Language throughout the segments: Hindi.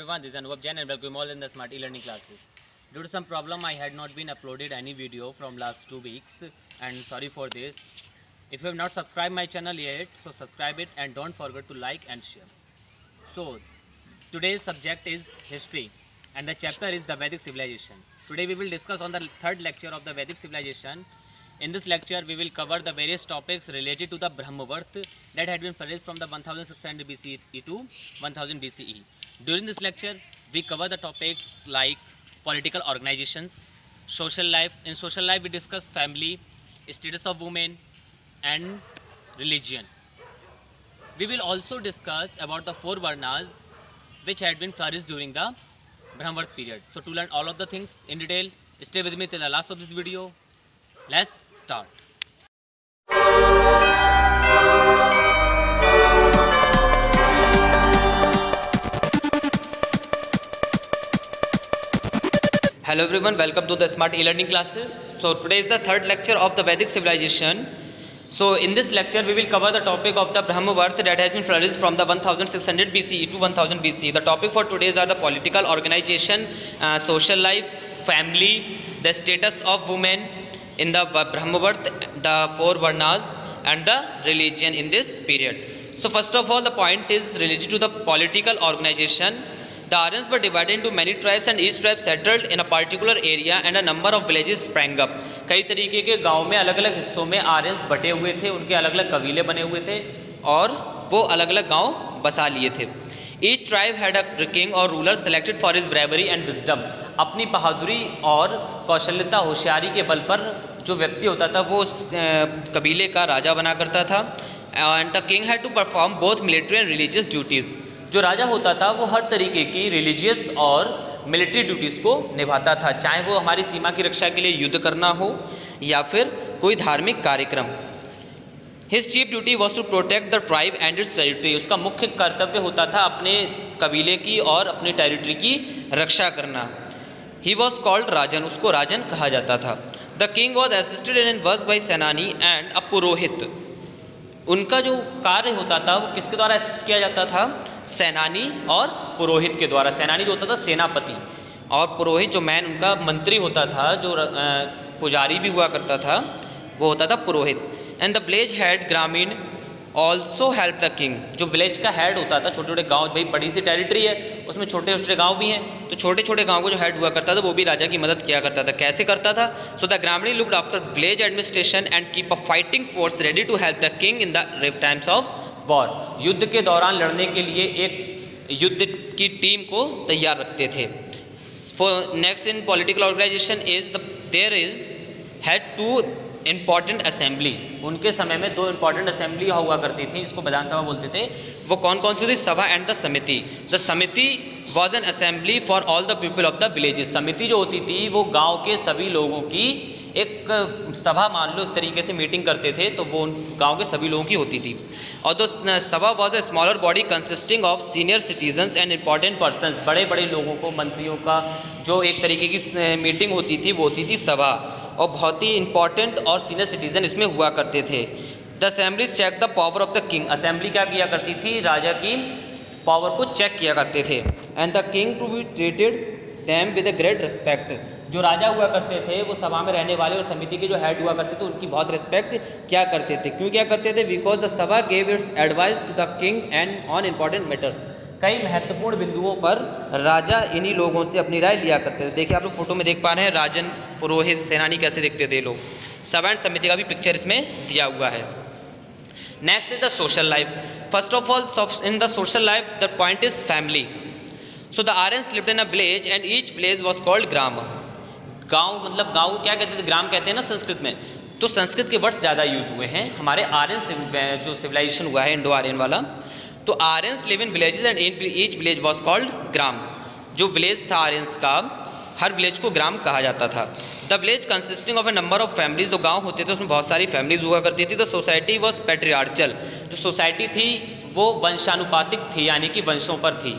everyone, this is Anubhav Jain and welcome all in the Smart E-Learning classes. Due to some problem, I had not been uploaded any video from last 2 weeks and sorry for this. If you have not subscribed my channel yet, so subscribe it and don't forget to like and share. So, today's subject is history and the chapter is the Vedic civilization. Today we will discuss on the third lecture of the Vedic civilization. In this lecture, we will cover the various topics related to the Brahmavarta that had been flourished from the 1600 BCE to 1000 BCE. During this lecture, we cover the topics like political organizations, social life. In social life, we discuss family, status of women, and religion. We will also discuss about the 4 Varnas which had been flourished during the Brahmavarta period. So to learn all of the things in detail, stay with me till the last of this video. Let's start. Hello everyone, welcome to the Smart E-Learning classes. So today is the third lecture of the Vedic civilization. So in this lecture we will cover the topic of the Brahmavarta that has been flourished from the 1600 BCE to 1000 BCE. The topic for today's are the political organization, social life, family, the status of women in the Brahmavarta, the 4 Varnas and the religion in this period. So first of all, the point is related to the political organization. The Aryans were divided into many tribes and each tribe settled in a particular area and a number of villages sprang up. कई तरीके के गांव में अलग अलग हिस्सों में आर्यंस बटे हुए थे, उनके अलग अलग कबीले बने हुए थे और वो अलग अलग गांव बसा लिए थे. Each tribe had a king or ruler selected for his bravery and wisdom. अपनी बहादुरी और कौशल्यता होशियारी के बल पर जो व्यक्ति होता था वो उस कबीले का राजा बना करता था. And the king had to perform both military and religious duties. जो राजा होता था वो हर तरीके की रिलीजियस और मिलिट्री ड्यूटीज़ को निभाता था, चाहे वो हमारी सीमा की रक्षा के लिए युद्ध करना हो या फिर कोई धार्मिक कार्यक्रम. His chief duty was to protect the tribe and its territory. उसका मुख्य कर्तव्य होता था अपने कबीले की और अपने टेरिटरी की रक्षा करना. He was called राजन, उसको राजन कहा जाता था. The king was assisted in work by सेनानी and a पुरोहित. उनका जो कार्य होता था वो किसके द्वारा असिस्ट किया जाता था? सेनानी और पुरोहित के द्वारा. सेनानी जो होता था सेनापति और पुरोहित जो मैन उनका मंत्री होता था, जो पुजारी भी हुआ करता था, वो होता था पुरोहित. And the village head gramin also help the king. जो विलेज का हेड होता था, छोटे छोटे गांव, भाई बड़ी सी टेरिटरी है उसमें छोटे छोटे गांव भी हैं, तो छोटे छोटे गांव को जो हेड हुआ करता था वो भी राजा की मदद किया करता था. कैसे करता था? So the gramin looked after village administration and keep a fighting force ready to help the king in the times of war. युद्ध के दौरान लड़ने के लिए एक युद्ध की टीम को तैयार रखते थे. Next in political organisation is there is had 2 important assembly. उनके समय में 2 इम्पॉर्टेंट असेंबली हुआ करती थी जिसको विधानसभा बोलते थे. वो कौन कौन सी थी? Sabha and the samiti. The samiti was an assembly for all the people of the villages. समिति जो होती थी वो गाँव के सभी लोगों की एक सभा, मान लो एक तरीके से मीटिंग करते थे, तो वो गांव के सभी लोगों की होती थी. और the sabha was a smaller body consisting of senior citizens and important persons. बड़े बड़े लोगों को, मंत्रियों का जो एक तरीके की मीटिंग होती थी वो होती थी सभा, और बहुत ही इंपॉर्टेंट और सीनियर सिटीजन इसमें हुआ करते थे. The assemblies check the power of the king. Assembly क्या किया करती थी? राजा की पावर को चेक किया करते थे. And the king to be treated them with a great respect. जो राजा हुआ करते थे वो सभा में रहने वाले और समिति के जो हेड हुआ करते थे उनकी बहुत रिस्पेक्ट क्या करते थे. क्यों क्या करते थे? Because the sabha gave its advice to the king and on important matters. कई महत्वपूर्ण बिंदुओं पर राजा इन्हीं लोगों से अपनी राय लिया करते थे. देखिए आप लोग फोटो में देख पा रहे हैं राजन, पुरोहित, सेनानी कैसे दिखते थे लोग. सभा एंड समिति का भी पिक्चर इसमें दिया हुआ है. Next is the social life. First of all in the social life the point is family. So the Aryans lived in a village and each village was called gram. गांव मतलब गांव क्या कहते थे? ग्राम कहते हैं ना संस्कृत में. तो संस्कृत के वर्ड्स ज़्यादा यूज हुए हैं. हमारे आर्यन जो सिविलाइजेशन हुआ है इंडो आर्यन वाला, तो Aryans live in villages and each village was called gram. जो विलेज था आर्यंस का, हर विलेज को ग्राम कहा जाता था. The village consisting of a number of families. जो गाँव होते थे उसमें बहुत सारी फैमिलीज हुआ करती थी. The society was patriarchal. जो सोसाइटी थी वो वंशानुपातिक थी, यानी कि वंशों पर थी.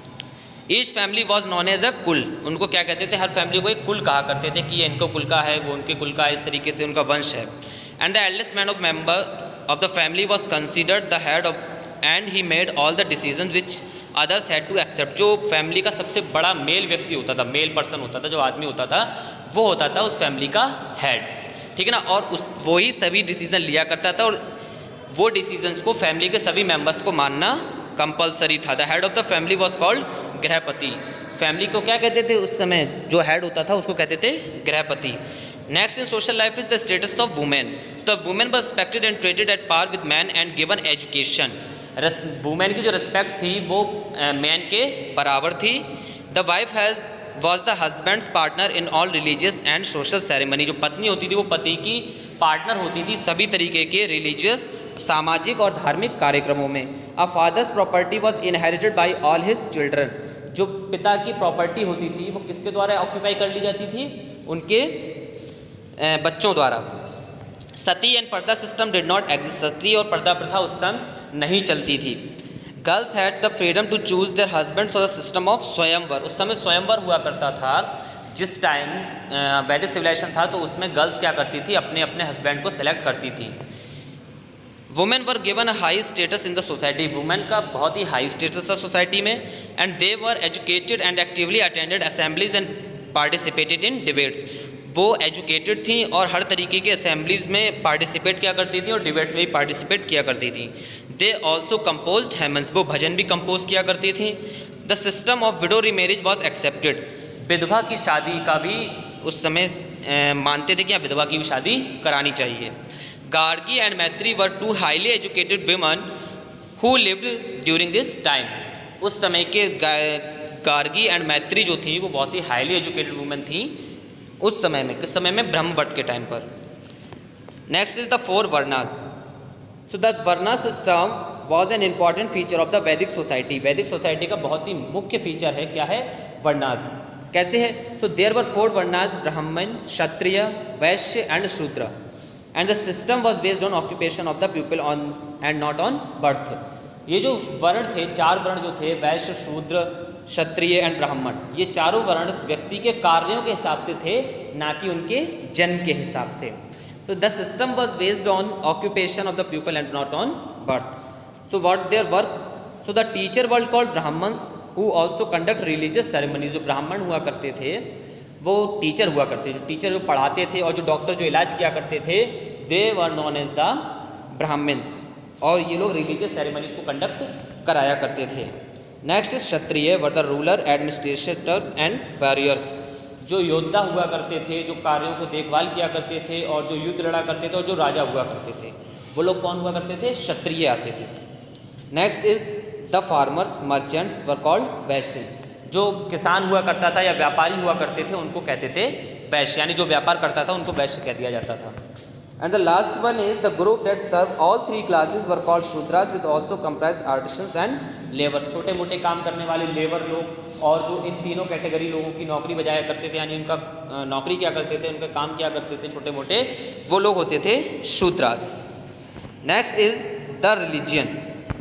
Each family was known as a kul. उनको क्या कहते थे? हर फैमिली को एक कुल कहा करते थे कि ये इनको कुल का है, वो उनके कुल का है, इस तरीके से उनका वंश है. And the eldest man of member of the family was considered the head of and he made all the decision which others had to accept. जो फैमिली का सबसे बड़ा मेल व्यक्ति होता था, मेल पर्सन होता था, जो आदमी होता था, वो होता था उस फैमिली का हेड, ठीक है ना। और वो ही सभी डिसीजन लिया करता था और वो डिसीजंस को फैमिली के सभी मेंबर्स को मानना कंपलसरी था। The head of the family was called grihapati. Family को क्या कहते थे उस समय, जो हेड होता था उसको कहते थे गृहपति। Next in social life is the status of women. The women was respected and treated at par with man and given education. Women की जो रिस्पेक्ट थी वो मैन के बराबर थी। The wife was the husband's partner in all religious and social ceremony. जो पत्नी होती थी वो पति की पार्टनर होती थी सभी तरीके के रिलीजियस, सामाजिक और धार्मिक कार्यक्रमों में। A father's property was inherited by all his children. जो पिता की प्रॉपर्टी होती थी वो किसके द्वारा ऑक्यूपाई कर ली जाती थी, उनके बच्चों द्वारा। Sati and purdah system did not exist. सती और पर्दा प्रथा उस समय नहीं चलती थी। Girls had the freedom to choose their husband for the system of swayamvar. उस समय स्वयंवर हुआ करता था। जिस टाइम वैदिक सिविलाइजेशन था तो उसमें गर्ल्स क्या करती थी, अपने अपने हस्बैंड को सेलेक्ट करती थी। Women were given a high status in the society. Women का बहुत ही हाई स्टेटस था सोसाइटी में। And they were educated and actively attended assemblies and participated in debates. वो एजुकेटेड थी और हर तरीके के असेंबलीज में पार्टिसिपेट किया करती थी और डिबेट में भी पार्टिसिपेट किया करती थी। They also composed hymns. वो भजन भी कंपोज किया करती थी। The system of widow remarriage was accepted. विधवा की शादी का भी उस समय मानते थे कि विधवा की भी शादी करानी चाहिए। Gargi and Maitri were two highly educated women who lived during this time. उस समय के गार्गी एंड मैत्री जो थी वो बहुत ही हाईली एजुकेटेड वुमेन थी उस समय में। किस समय में? ब्रह्मवर्त के टाइम पर। Next is the four varnas. So the varna system was an important feature of the Vedic society. वैदिक सोसाइटी का बहुत ही मुख्य फीचर है, क्या है? वर्णास। कैसे है? So there were four varnas, ब्राह्मण, क्षत्रिय, Vaishya and Shudra. And the system was based on occupation of the people on and not on birth. ये जो वर्ण थे, चार वर्ण जो थे, वैश्य, शूद्र, क्षत्रिय एंड ब्राह्मण, ये चारों वर्ण व्यक्ति के कार्यों के हिसाब से थे, ना कि उनके जन्म के हिसाब से। तो the system was based on occupation of the people and not on birth. So what their work? So the teacher world called Brahmans who also conduct religious ceremonies. जो ब्राह्मण हुआ करते थे वो टीचर हुआ करते, जो टीचर जो पढ़ाते थे और जो डॉक्टर जो इलाज किया करते थे, they were known as the Brahmans. और ये लोग रिलीजियस सेरेमनीज को कंडक्ट कराया करते थे। Next is Kshatriya were the ruler, administrators and warriors. जो योद्धा हुआ करते थे, जो कार्यों को देखभाल किया करते थे और जो युद्ध लड़ा करते थे और जो राजा हुआ करते थे, वो लोग कौन हुआ करते थे? क्षत्रिय आते थे। Next is the farmers, merchants were called Vaishya. जो किसान हुआ करता था या व्यापारी हुआ करते थे उनको कहते थे वैश्य, यानी जो व्यापार करता था उनको वैश्य कह दिया जाता था। And the last one is the group that serve all three classes were called Shudras, which also comprise artisans and labours. छोटे मोटे काम करने वाले लेबर लोग और जो इन तीनों कैटेगरी लोगों की नौकरी बजाया करते थे, यानी उनका नौकरी क्या करते थे, उनका काम क्या करते थे छोटे मोटे, वो लोग होते थे शूद्रास। Next is the religion.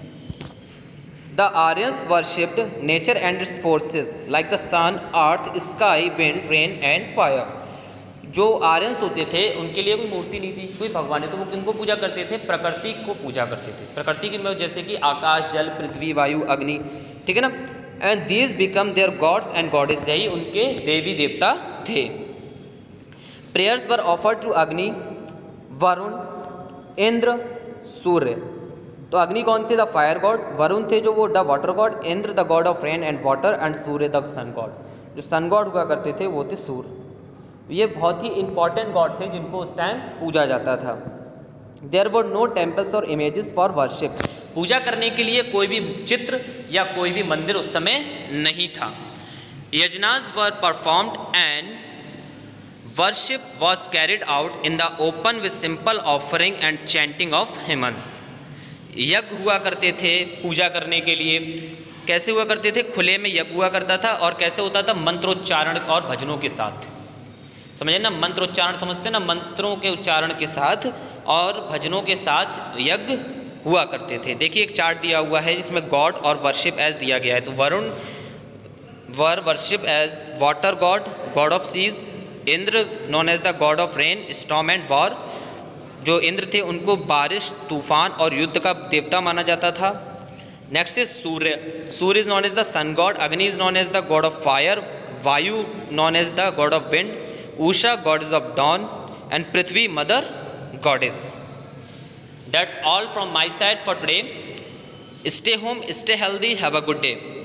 The Aryans worshipped nature and its forces like the sun, earth, sky, wind, rain and fire. जो आर्यंस होते थे उनके लिए कोई मूर्ति नहीं थी, कोई भगवान नहीं, तो वो किनको पूजा करते थे? प्रकृति को पूजा करते थे। प्रकृति की जैसे कि आकाश, जल, पृथ्वी, वायु, अग्नि, ठीक है ना। And these became their gods and goddess. यही उनके देवी देवता थे। प्रेयर्स वर ऑफर्ड टू अग्नि, वरुण, इंद्र, सूर्य। तो अग्नि कौन थे? The fire God. वरुण थे जो वो the water god. Indra the god of rain and water and Surya the sun god. जो सन गॉड हुआ करते थे वो थे सूर्य। ये बहुत ही इंपॉर्टेंट गॉड थे जिनको उस टाइम पूजा जाता था। देयर वर नो टेम्पल्स और इमेजेस फॉर वर्शिप। पूजा करने के लिए कोई भी चित्र या कोई भी मंदिर उस समय नहीं था। Yajnas were performed and worship was carried out in the open with simple offering and chanting of hymns. यज्ञ हुआ करते थे पूजा करने के लिए। कैसे हुआ करते थे? खुले में यज्ञ हुआ करता था। और कैसे होता था? मंत्रोच्चारण और भजनों के साथ। समझे ना? मंत्रोच्चारण समझते ना? मंत्रों के उच्चारण के साथ और भजनों के साथ यज्ञ हुआ करते थे। देखिए एक चार्ट दिया हुआ है जिसमें गॉड और वर्शिप एज दिया गया है। तो Varun were worship as water god, god of seas. Indra known as the god of rain, storm and war. जो इंद्र थे उनको बारिश, तूफान और युद्ध का देवता माना जाता था। Next is Surya. Surya is known as the sun god. Agni is known as the god of fire. Vayu known as the god of wind. Usha, goddess of dawn. And Prithvi, mother goddess. That's all from my side for today. Stay home, stay healthy, have a good day.